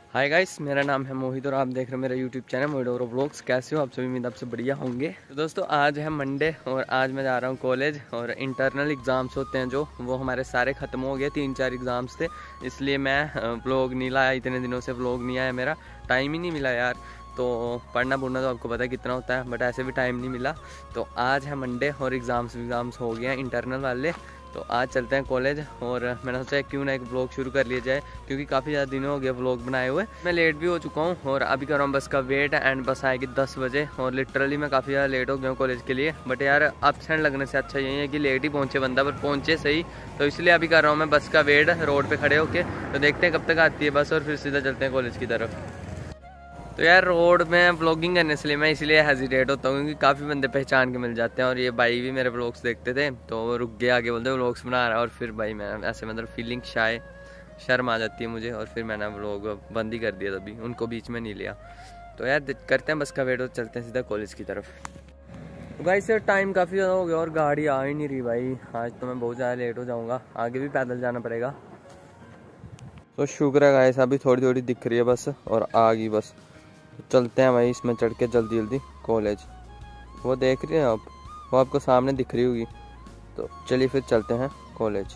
Hi guys, मेरा नाम है मोहित और आप देख रहे हो मेरा यूट्यूब चैनल मोहित और व्लॉग्स। कैसे हो आप सभी? उम्मीद आपसे बढ़िया होंगे। तो दोस्तों आज है मंडे और आज मैं जा रहा हूँ कॉलेज और इंटरनल एग्ज़ाम्स होते हैं जो वो हमारे सारे ख़त्म हो गए। 3-4 एग्ज़ाम्स थे, इसलिए मैं व्लॉग नहीं लाया। इतने दिनों से व्लॉग नहीं आया, मेरा टाइम ही नहीं मिला यार। तो पढ़ना तो आपको पता है कितना होता है, बट ऐसे भी टाइम नहीं मिला। तो आज है मंडे और एग्ज़ाम्स हो गए हैं इंटरनल वाले। तो आज चलते हैं कॉलेज और मैंने सोचा क्यों ना एक व्लॉग शुरू कर लिया जाए, क्योंकि काफ़ी ज़्यादा दिनों हो गए व्लॉग बनाए हुए। मैं लेट भी हो चुका हूँ और अभी कर रहा हूँ बस का वेट एंड बस आएगी 10 बजे और लिटरली मैं काफ़ी ज़्यादा लेट हो गया हूँ कॉलेज के लिए। बट यार एब्सेंट लगने से अच्छा यही है कि लेट ही पहुँचे बंदा, पर पहुँचे सही। तो इसलिए अभी कर रहा हूँ मैं बस का वेट रोड पर खड़े होके। तो देखते हैं कब तक आती है बस और फिर सीधा चलते हैं कॉलेज की तरफ। तो यार रोड में व्लॉगिंग करने से मैं इसलिए हेजिटेट होता हूँ क्योंकि काफ़ी बंदे पहचान के मिल जाते हैं। और ये भाई भी मेरे व्लॉग्स देखते थे तो वो रुक गए, आगे बोलते व्लॉग्स बना रहा है। और फिर भाई मैं ऐसे मतलब फीलिंग शर्म आ जाती है मुझे और फिर मैंने व्लॉग बंद ही कर दिया, तभी उनको बीच में नहीं लिया। तो यार करते हैं बस का वेट और चलते हैं सीधा कॉलेज की तरफ। तो भाई सर टाइम काफ़ी ज़्यादा हो गया और गाड़ी आ ही नहीं रही भाई। आज तो मैं बहुत ज़्यादा लेट हो जाऊँगा, आगे भी पैदल जाना पड़ेगा। तो शुक्र है गाइस अभी थोड़ी थोड़ी दिख रही है बस और आ गई बस। चलते हैं भाई इसमें चढ़ के जल्दी जल्दी कॉलेज। वो देख रहे हैं आप, वो आपको सामने दिख रही होगी। तो चलिए फिर चलते हैं कॉलेज।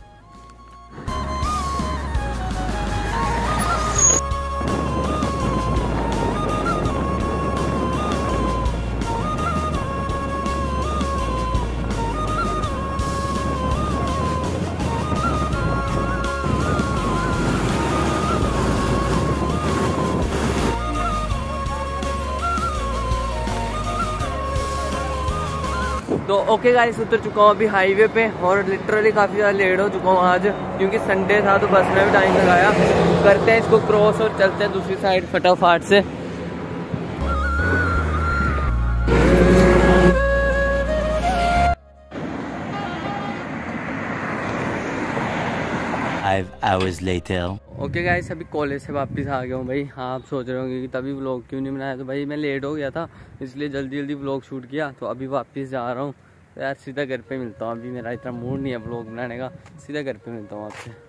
तो ओके गाइस, उतर चुका हूँ अभी हाईवे पे और लिटरली काफ़ी ज़्यादा लेट हो चुका हूँ आज, क्योंकि संडे था तो बस में भी टाइम लगाया। करते हैं इसको क्रॉस और चलते हैं दूसरी साइड फटाफट से। ओके गाइस, अभी कॉलेज से वापस आ गया हूँ भाई। हाँ आप सोच रहे होंगे कि तभी व्लॉग क्यों नहीं बनाया, तो भाई मैं लेट हो गया था इसलिए जल्दी जल्दी व्लॉग शूट किया। तो अभी वापस जा रहा हूँ। तो यार सीधा घर पे मिलता हूँ, अभी मेरा इतना मूड नहीं है व्लॉग बनाने का। सीधा घर पे मिलता हूँ आपसे।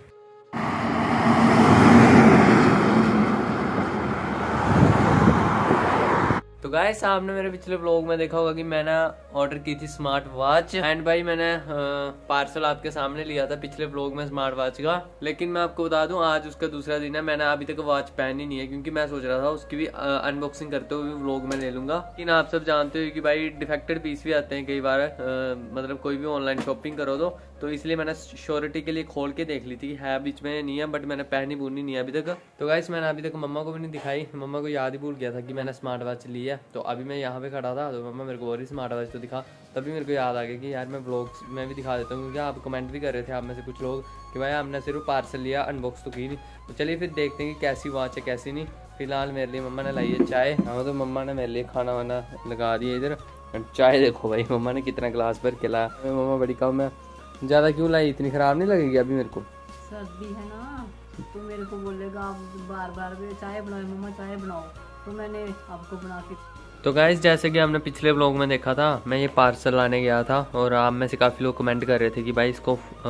तो गाइस आपने मेरे पिछले व्लॉग में देखा होगा कि मैंने ऑर्डर की थी स्मार्ट वॉच एंड भाई मैंने पार्सल आपके सामने लिया था पिछले व्लॉग में स्मार्ट वॉच का। लेकिन मैं आपको बता दूं आज उसका दूसरा दिन है, मैंने अभी तक वॉच पहनी नहीं है क्योंकि मैं सोच रहा था उसकी भी अनबॉक्सिंग करते हुए व्लॉग में ले लूंगा। लेकिन आप सब जानते हो कि भाई डिफेक्टेड पीस भी आते हैं कई बार, मतलब कोई भी ऑनलाइन शॉपिंग करो तो इसलिए मैंने श्योरिटी के लिए खोल के देख ली थी। है बीच में नहीं है, बट मैंने पहनी भूनी नहीं है अभी तक। तो गाइस मैंने अभी तक मम्मा को भी नहीं दिखाई, मम्मा को याद ही भूल गया था कि मैंने स्मार्ट वॉच ली है। तो अभी मैं यहाँ पे खड़ा था तो मम्मा मेरे को और ही स्मार्ट वॉच तो दिखा, तभी मेरे को याद आ गया कि यार मैं व्लॉग्स में भी दिखा देता हूँ, क्योंकि आप कमेंट भी कर रहे थे आप में से कुछ लोग कि भाई हमने सिर्फ पार्सल लिया, अनबॉक्स तो की नहीं। तो चलिए फिर देखते हैं कि कैसी वॉच है कैसी नहीं। फिलहाल मेरे लिए मम्मा ने लाई है चाय। हाँ तो मम्मा ने मेरे लिए खाना वाना लगा दिया इधर। चाय देखो भाई मम्मा ने कितना गिलास भर के लाया। मम्मा बड़ी कम है, ज़्यादा क्यों लाई? इतनी ख़राब नहीं लगेगी अभी मेरे को? सर्दी है ना तो मेरे को बोलेगा आप बार बार चाय बनाओ मम्मा चाय बनाओ, तो मैंने आपको बना के। तो गाइस जैसे कि हमने पिछले व्लॉग में देखा था, मैं ये पार्सल लाने गया था और आप में से काफ़ी लोग कमेंट कर रहे थे कि भाई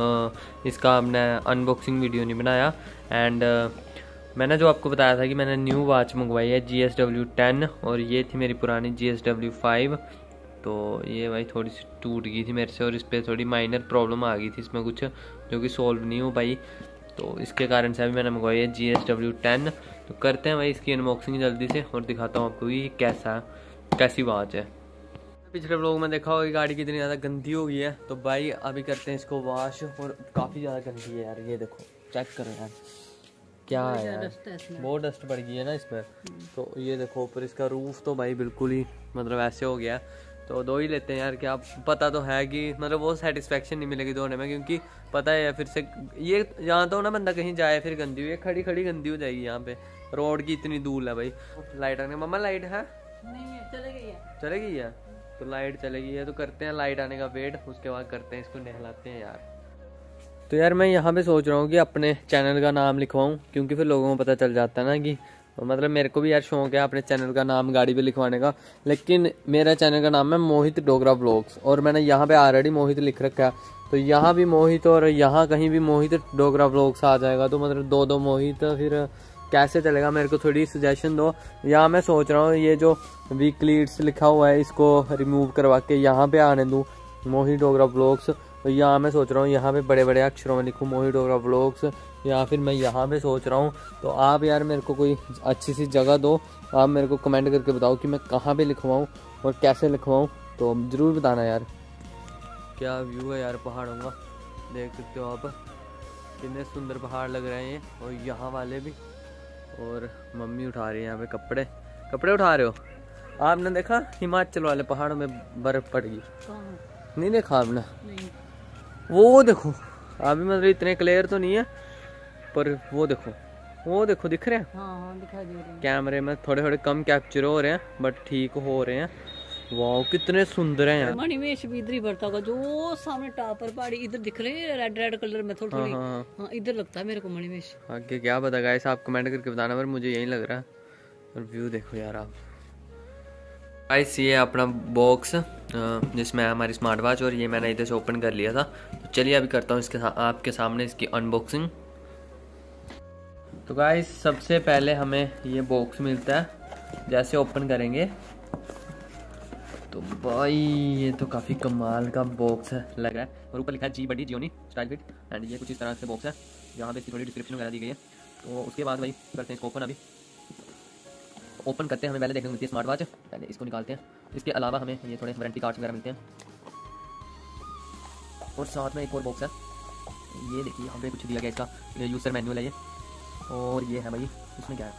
इसका हमने अनबॉक्सिंग वीडियो नहीं बनाया। एंड मैंने जो आपको बताया था कि मैंने न्यू वॉच मंगवाई है GSW 10 और ये थी मेरी पुरानी GSW 5। तो ये भाई थोड़ी सी टूट गई थी मेरे से और इस पर थोड़ी माइनर प्रॉब्लम आ गई थी इसमें कुछ, जो कि सॉल्व नहीं हो पाई। तो इसके कारण से अभी मैंने मंगवाई है GSW 10। तो करते हैं भाई इसकी अनबॉक्सिंग जल्दी से और दिखाता हूँ आपको कि कैसी वॉच है। पिछले व्लॉग में देखा होगा कि गाड़ी कितनी ज़्यादा गंदी हो गई है। तो भाई अभी करते हैं इसको वॉश, और काफ़ी ज़्यादा गंदी है यार। ये देखो चेक करो यार क्या है यार, बहुत डस्ट पड़ गई है ना इसमें। तो ये देखो ऊपर इसका रूफ तो भाई बिल्कुल ही मतलब ऐसे हो गया। तो दो ही लेते हैं यार, क्या पता तो है कि मतलब वो सेटिस्फेक्शन नहीं मिलेगी धोने में, क्योंकि पता है फिर से ये यहाँ तो ना बंदा कहीं जाए फिर गंदी हुई, खड़ी खड़ी गंदी हो जाएगी। यहाँ पे रोड की इतनी धूल है भाई। लाइट आने, मम्मा लाइट है? नहीं है, चले गई है। चले गई है? तो लाइट चले गई है तो करते हैं लाइट आने का वेट, उसके बाद करते हैं इसको नहलाते हैं यार। तो यार मैं यहाँ पे सोच रहा हूँ कि अपने चैनल का नाम लिखवाऊँ, क्योंकि फिर लोगों को पता चल जाता है ना कि मतलब मेरे को भी यार शौक है अपने चैनल का नाम गाड़ी पे लिखवाने का। लेकिन मेरा चैनल का नाम है मोहित डोगरा व्लॉग्स और मैंने यहाँ पे ऑलरेडी मोहित लिख रखा है। तो यहाँ भी मोहित और यहाँ कहीं भी मोहित डोगरा व्लॉग्स आ जाएगा। तो मतलब दो मोहित फिर कैसे चलेगा, मेरे को थोड़ी सजेशन दो। यहाँ मैं सोच रहा हूँ ये जो वीकलीड्स लिखा हुआ है इसको रिमूव करवा के यहाँ पे आने दूँ मोहित डोगरा व्लॉग्स। तो यहाँ मैं सोच रहा हूँ यहाँ पे बड़े बड़े अक्षरों में लिखूँ मोहित डोगरा व्लॉग्स, या फिर मैं यहाँ पे सोच रहा हूँ। तो आप यार मेरे को कोई अच्छी सी जगह दो, आप मेरे को कमेंट करके बताओ कि मैं कहाँ पे लिखवाऊँ और कैसे लिखवाऊँ, तो ज़रूर बताना यार। क्या व्यू है यार पहाड़ों का, देख सकते हो आप कितने सुंदर पहाड़ लग रहे हैं, और यहाँ वाले भी। और मम्मी उठा रही है यहाँ पे कपड़े उठा रहे हो। आपने देखा हिमाचल वाले पहाड़ों में बर्फ पड़ गई? नहीं देखा आपने? नहीं। वो देखो अभी मतलब इतने क्लियर तो नहीं है, पर वो देखो दिख रहे हैं। हाँ दिखाई दे रहे हैं। कैमरे में थोड़े थोड़े कम कैप्चर हो रहे हैं बट ठीक हो रहे हैं। वाह कितने सुंदर हैं यार। मणिमेश भी इधर ही बढ़ता होगा, जो सामने टॉप पर पहाड़ी इधर दिख रहे हैं रेड कलर में थोड़ी। हाँ इधर लगता है मेरे को मणिमेश। आगे क्या पता गाइस, आप कमेंट करके बताना, पर मुझे यही लग रहा है। और व्यू देखो यार आप गाइस, ये अपना बॉक्स जिसमें है हमारी स्मार्ट वॉच, और ये मैंने इधर से ओपन कर लिया था। तो चलिए अभी करता हूँ इसके आपके सामने इसकी अनबॉक्सिंग। तो गाइस सबसे पहले हमें ये बॉक्स मिलता है, जैसे ओपन करेंगे तो भाई ये तो काफ़ी कमाल का बॉक्स है लग रहा है। और ऊपर लिखा है जी बडी जियोनी स्टाइल फिट, एंड ये कुछ इस तरह से बॉक्स है। यहाँ पे इसकी थोड़ी डिस्क्रिप्शन वगैरह दी गई है। तो उसके बाद भाई करते हैं इसको ओपन। अभी ओपन करते हैं, हमें पहले देखने को मिलती है स्मार्ट वॉच, पहले इसको निकालते हैं। इसके अलावा हमें ये थोड़े वारंटी कार्ड्स वगैरह मिलते हैं, और साथ में एक और बॉक्स है। ये देखिए यहाँ पे कुछ दिया गया, इसका यूज़र मैनुअल है ये। और ये है भाई इसमें क्या है,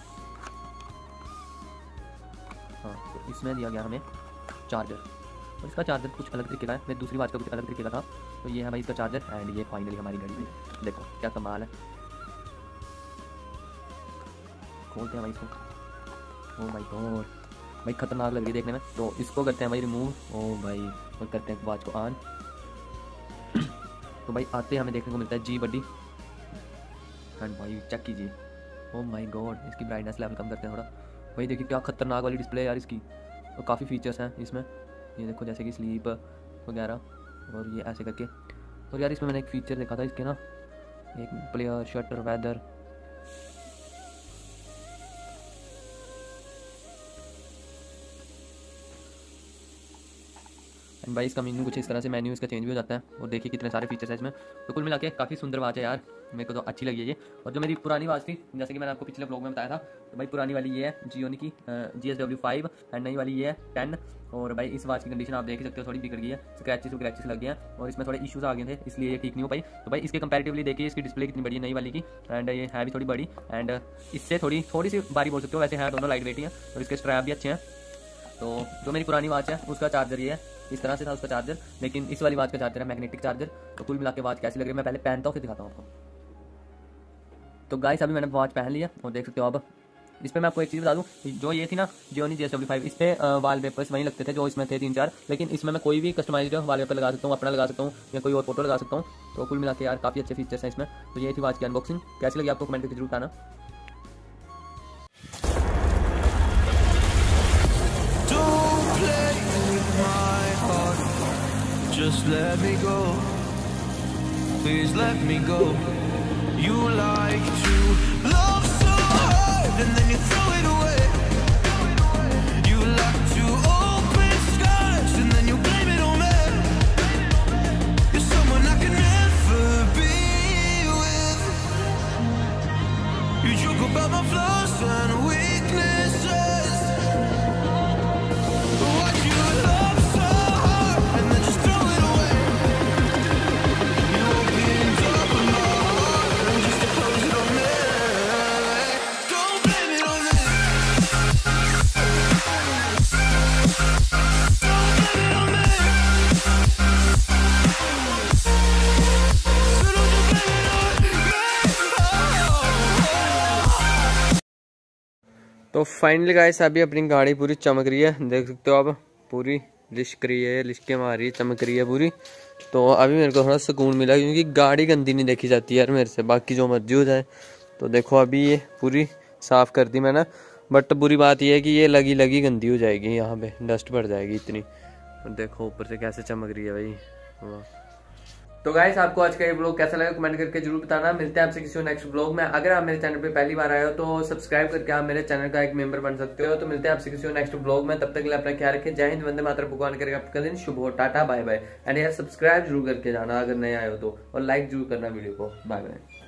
हाँ तो इसमें दिया गया हमें चार्जर, और इसका चार्जर कुछ अलग तरीके का है, मेरी दूसरी बात का कुछ अलग तरीके का था। तो ये है भाई इसका चार्जर, एंड ये फाइनली हमारी घड़ी में देखो क्या कमाल है। खोलते हैं भाई इसको। ओह माय गॉड भाई खतरनाक लग रही है देखने में। तो इसको करते हैं भाई रिमूव, ओ भाई, और करते हैं वॉच को ऑन। तो भाई आते हमें देखने को मिलता है जी बडी, एंड भाई चेक कीजिए, ओह माय गॉड। इसकी ब्राइटनेस लेवल कम करते हैं थोड़ा। भाई देखिए क्या खतरनाक वाली डिस्प्ले यार इसकी, और काफ़ी फीचर्स हैं इसमें। ये देखो जैसे कि स्लीप वगैरह, और ये ऐसे करके। और यार इसमें मैंने एक फ़ीचर देखा था इसके ना, एक प्लेयर शटर वेदर, एंड भाई इसका मेन्यू कुछ इस तरह से मेन्यू इसका चेंज भी हो जाता है। और देखिए कितने सारे फीचर्स हैं इसमें। तो कुल मिला के काफ़ी सुंदर वॉच है यार, मेरे को तो अच्छी लगी है ये। और जो मेरी पुरानी वॉच थी, जैसे कि मैंने आपको पिछले ब्लॉग में बताया था, तो भाई पुरानी वाली ये है जियोनी की GSW5, एंड नई वाली ये है 10। और भाई इस वॉच की कंडीशन आप देख ही सकते हो, थोड़ी बिगड़ गई है, स्क्रैचेस लग गए हैं, और इसमें थोड़े इश्यूज आ गए थे, इसलिए ये ठीक नहीं हो पाई। तो भाई इसके कंपैरेटिवली देखिए इसकी डिस्प्ले कितनी बड़ी है नई वाली की, एंड ये है भी थोड़ी बड़ी, एंड इससे थोड़ी सी बारी बोल सकते हो। वैसे है दोनों लाइट वेट ही हैं, और इसके स्ट्रैप भी अच्छे हैं। तो जो मेरी पुरानी वॉच है उसका चार्जर ये है, इस तरह से था उसका चार्जर, लेकिन इस वाली वॉच का चार्जर है मैग्नेटिक चार्जर। तो कुल मिला के वॉच कैसी लग रही है मैं पहले पहनता हूँ फिर दिखाता हूँ आपको। तो गाइस अभी मैंने वॉच पहन लिया, और देख सकते हो अब इस पर मैं आपको एक चीज़ बता दूँ, जो ये थी ना जियोनी GSW5, इस पर वॉलपेपर्स वहीं लगते थे जो इसमें थे 3-4, लेकिन इसमें मैं कोई भी कस्टमाइज्ड वॉलपेपर लगा सकता हूँ, अपना लगा सकता हूँ, या कोई और फोटो लगा सकता हूँ। तो कुल मिला के यार काफ़ी अच्छे फीचर्स हैं इसमें। तो ये थी वॉच की अनबॉक्सिंग, कैसी लगी आपको कमेंट करके जरूर बताना। Just let me go, please let me go. You like to love so hard and then you throw it away. You like to open skies and then you blame it on me. You're someone I can never be with. You joke about my flaws and weaknesses. Why do you love so hard and then just throw it away? You opened up my heart and just to close it on me. Don't blame it on me. Don't blame it on me. So don't you blame it on me. तो finally guys अभी अपनी गाड़ी पूरी चमक रही है, देख सकते हो आप, पूरी लिश्क रही है, लिश्कें मार रही है, चमक रही है पूरी। तो अभी मेरे को थोड़ा सुकून मिला, क्योंकि गाड़ी गंदी नहीं देखी जाती यार मेरे से, बाकी जो मर्जी हो जाए। तो देखो अभी ये पूरी साफ़ कर दी मैंने, बट बुरी बात यह है कि ये लगी गंदी हो जाएगी, यहाँ पे डस्ट पड़ जाएगी इतनी। और देखो ऊपर से कैसे चमक रही है भाई, वाह। तो गाइस आपको आज का ये ब्लॉग कैसा लगा कमेंट करके जरूर बताना। मिलते हैं आपसे किसी नेक्स्ट ब्लॉग में। अगर आप मेरे चैनल पे पहली बार आए हो तो सब्सक्राइब करके आप मेरे चैनल का एक मेंबर बन सकते हो। तो मिलते हैं आपसे किसी नेक्स्ट ब्लॉग में, तब तक के लिए अपना ख्याल रखें। जय हिंद, वंदे मातरम, भगवान करेगा आपका दिन शुभ हो। Tata bye bye. एंड यार सब्सक्राइब जरूर करके जाना अगर नए आए हो तो, और लाइक जरूर करना वीडियो को। Bye bye.